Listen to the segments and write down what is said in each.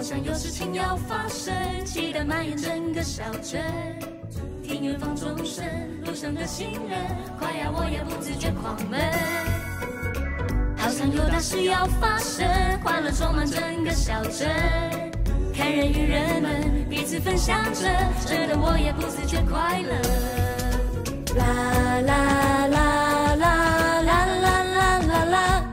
像有事情要发生，期待蔓延整个小镇。听远方钟声，路上的行人快要我也不自觉狂奔。好像有大事要发生，欢乐充满整个小镇。看人与人们彼此分享着，这的我也不自觉快乐。啦啦啦啦啦啦啦啦啦。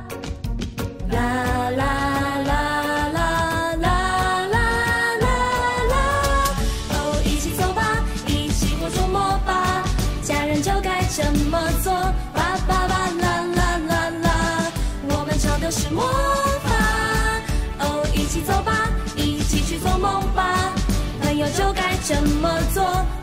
怎么做？吧吧吧啦啦啦啦，我们唱的是魔法。哦，一起走吧，一起去做梦吧。朋友就该这么做。